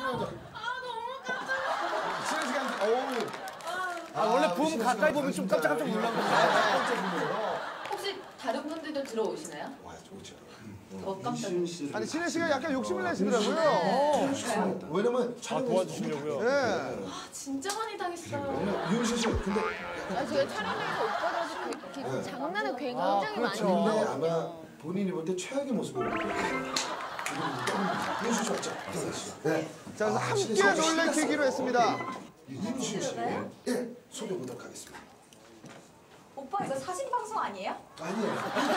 신혜 씨가 원래 붐 가까이 보면 좀 깜짝깜짝 놀란 건데. 혹시 다른 분들도 들어오시나요? 와, 좋죠. 더 깜짝 놀랐어요. 아니 신혜 씨가 약간 욕심을 내시더라고요. 왜냐면 촬영 도와주시려고요. 네. 아, 진짜 많이 당했어요. 유은실 씨, 근데 제가 촬영에서 오빠들한테 이렇게 장난을 굉장히 많이 근데 해요. 아마 본인이 볼 때 최악의 모습을 보여요. 유은실 씨 왔죠? 네. 자, 그래서 함께 놀래키기로 했습니다. 유은실 씨, 예, 소개 보도록 하겠습니다. 오빠 이거 사진 방송 아니에요? 아니에요.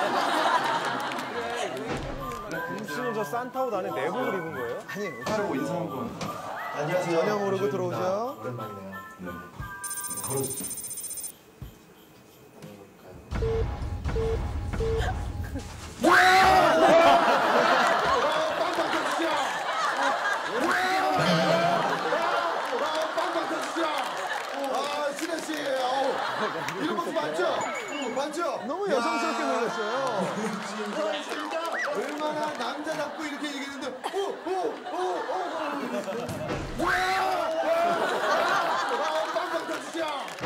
붐 씨는 저 산타 옷 안에 내복을 입은 거예요? 아니, 하고 인사 한번. 안녕하세요. 전혀 모르고 들어오죠. 오랜만이네요. 네. 걸어주세요. 이런 모습 맞죠? 맞죠? 너무 여성스럽게 놀랐어요. 얼마나 남자답고 이렇게 얘기했는데 빵빵 터지죠?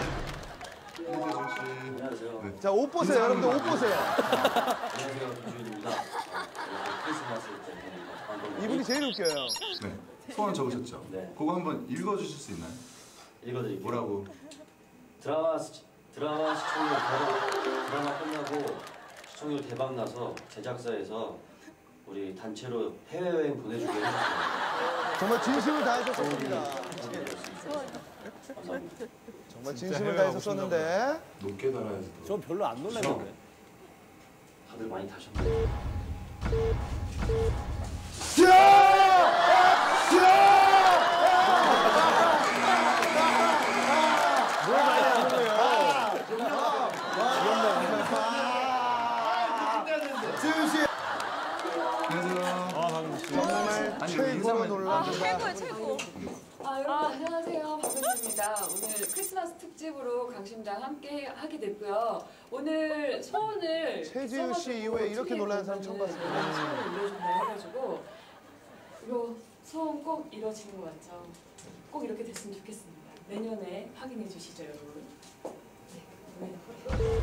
안녕하세요. 자, 옷 보세요. 여러분들 옷 보세요. 안녕하세요. 김주인입니다. 크리스마스 때 이분이 제일 웃겨요. 네. 소원 적으셨죠? 네. 그거 한번 읽어주실 수 있나요? 읽어드릴게요. 뭐라고? 드라마 시청률 드라마 끝나고 시청률 대박 나서 제작사에서 우리 단체로 해외여행 보내주게 해주세요. 정말 진심을 다해서 썼습니다. 감사합니다. 정말 진심을 다해서 썼는데. 높게 달아야지. 저 별로 안 놀랐는데. 다들 많이 타셨나요? 뭘 많이 안 놀래요. 지훈 씨. 정말 최고로 놀랍니다. 최고. 여러분 안녕하세요. 박은주입니다. 오늘 크리스마스 특집으로 강심장 함께 하게 됐고요. 오늘 소원을 최지우 씨 이후에 이렇게 놀라는 사람 처음 봤어요. 소원을 이루어준다 해가지고 이거 소원 꼭 이루어지는 것 같죠? 꼭 이렇게 됐으면 좋겠습니다. 내년에 확인해 주시죠, 여러분. 네,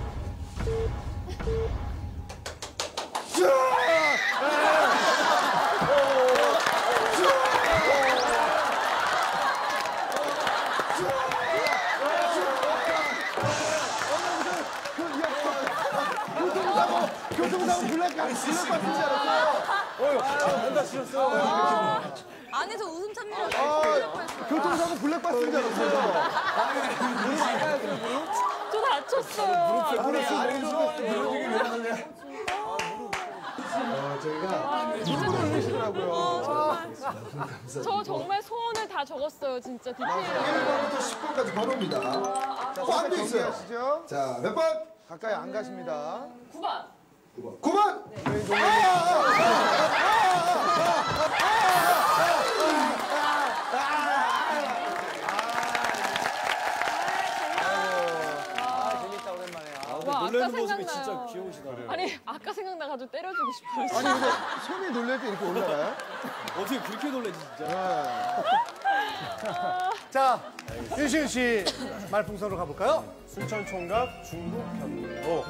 교통사고 블랙박스 줄 알았어요. 한다 치셨어요. 안에서 웃음 참느라고 교통사고 블랙박스인 줄 알았어요. 저 다쳤어요. 저희가 이분 놀리시더라고요. 저 정말 소원을 다 적었어요, 진짜 디테일. 1번부터 10번까지 번호입니다. 꽝도 있어요. 경기하시죠? 자, 몇 번? 가까이 안 가십니다. 9번. 9번! 재밌다 오랜만에. 와, 아까 놀라는 모습이 생각나요. 진짜 귀여우시다. 아니, 아까 생각나가지고 때려주고 싶어요. 아니 근데 손이 놀랄 때 이렇게 올라가요? 어떻게 그렇게 놀라지 진짜. 자, 윤시윤 씨 말풍선으로 가볼까요? 순천 총각 중국 편도.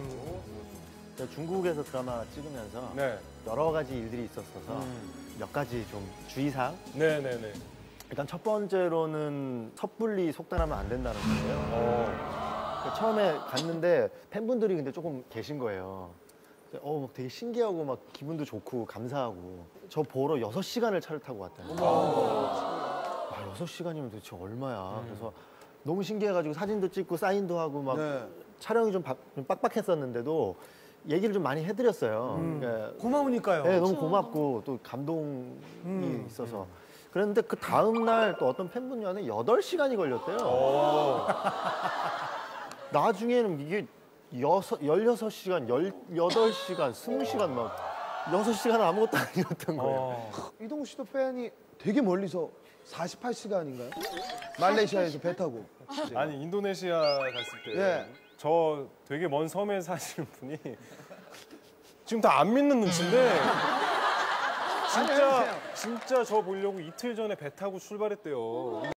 중국에서 드라마 찍으면서 네. 여러 가지 일들이 있었어서 몇 가지 좀 주의사항? 네네네. 일단 첫 번째로는 섣불리 속단하면 안 된다는 거예요. 처음에 갔는데 팬분들이 근데 조금 계신 거예요. 막 되게 신기하고 막 기분도 좋고 감사하고 저 보러 6시간을 차를 타고 왔다는 거예요. 6시간이면 도대체 얼마야. 그래서 너무 신기해가지고 사진도 찍고 사인도 하고 막 촬영이 좀 빡빡했었는데도 얘기를 좀 많이 해드렸어요. 그러니까 고마우니까요. 네, 너무 고맙고 또 감동이 있어서. 그런데 그 다음날 또 어떤 팬분이 와서 8시간이 걸렸대요. 나중에는 이게 16시간, 18시간, 20시간 막 6시간은 아무것도 아니었던 거예요. 이동우 씨도 팬이 되게 멀리서 48시간인가요? 말레이시아에서 배 타고. 아니 인도네시아 갔을 때 예. 저 되게 먼 섬에 사시는 분이 지금 다 안 믿는 눈치인데 진짜 저 보려고 이틀 전에 배 타고 출발했대요.